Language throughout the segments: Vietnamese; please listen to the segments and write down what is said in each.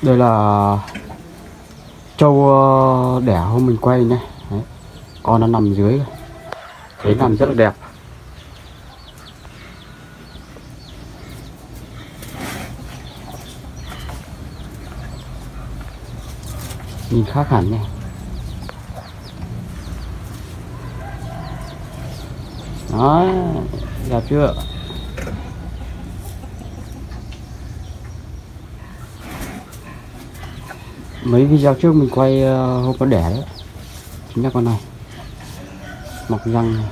Đây là trâu đẻ hôm mình quay nhé. Đấy. Con nó nằm dưới, thấy nằm rất là đẹp. Nhìn khác hẳn này. Đó, đẹp chưa? Mấy video trước mình quay hôm nó đẻ đấy, chính là con này mọc răng này.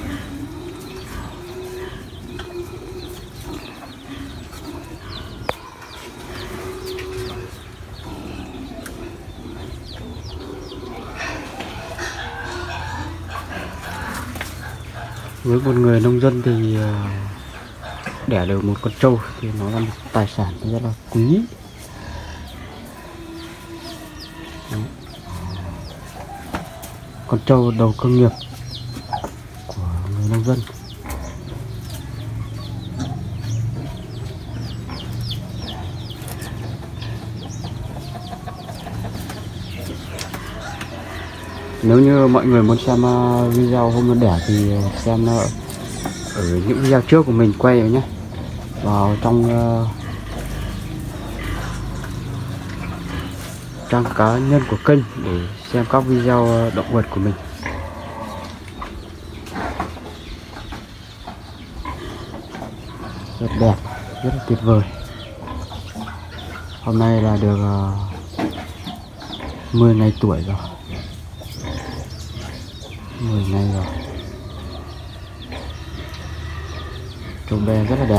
Với một người nông dân thì đẻ được một con trâu thì nó là một tài sản rất là quý. Đấy. Con trâu đầu cơ nghiệp của người nông dân. Nếu như mọi người muốn xem video hôm nó đẻ thì xem ở những video trước của mình quay rồi nhé, vào trong trang cá nhân của kênh để xem các video động vật của mình. Rất đẹp, rất là tuyệt vời. Hôm nay là được 10 ngày tuổi rồi. 10 ngày rồi. Trâu be rất là đẹp.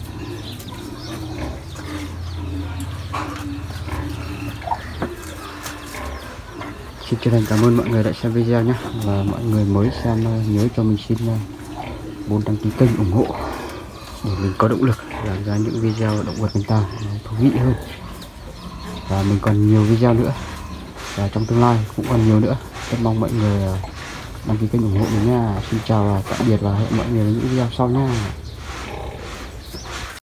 Xin chân thành cảm ơn mọi người đã xem video nhé. Và mọi người mới xem nhớ cho mình xin 4 đăng ký kênh ủng hộ để mình có động lực làm ra những video động vật chúng ta thú vị hơn. Và mình còn nhiều video nữa, và trong tương lai cũng còn nhiều nữa. Rất mong mọi người đăng ký kênh ủng hộ mình nha. Xin chào và tạm biệt và hẹn mọi người ở những video sau nha.